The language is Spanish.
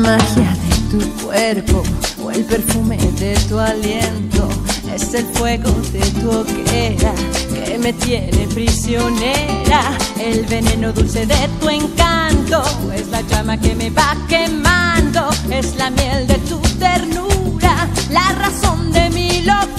magia de tu cuerpo o el perfume de tu aliento. Es el fuego de tu hoguera que me tiene prisionera. El veneno dulce de tu encanto es la llama que me va quemando. Es la miel de tu ternura, la razón de mi locura.